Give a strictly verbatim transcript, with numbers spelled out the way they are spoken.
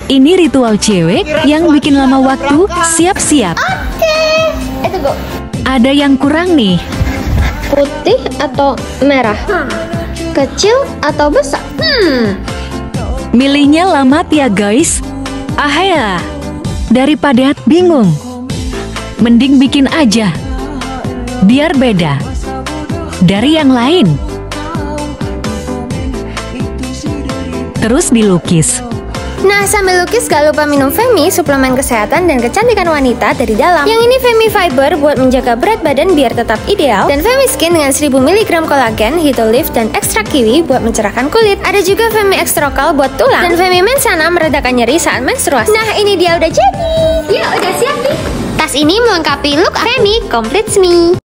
Ini ritual cewek yang bikin lama waktu. Siap-siap. Oke, itu go. Ada yang kurang nih. Putih atau merah? Kecil atau besar? Hmm. Milihnya lamat ya guys. Ahaya. Daripada bingung, mending bikin aja. Biar beda dari yang lain. Terus dilukis. Nah, sambil lukis gak lupa minum Femi, suplemen kesehatan dan kecantikan wanita dari dalam. Yang ini Femi Fiber buat menjaga berat badan biar tetap ideal, dan Femi Skin dengan seribu miligram kolagen, Hydrolift, dan ekstrak kiwi buat mencerahkan kulit. Ada juga Femi Extrokal buat tulang, dan Femi Mensana meredakan nyeri saat menstruasi. Nah, ini dia udah jadi. Ya, udah siap nih. Tas ini melengkapi look Femi Completes Me.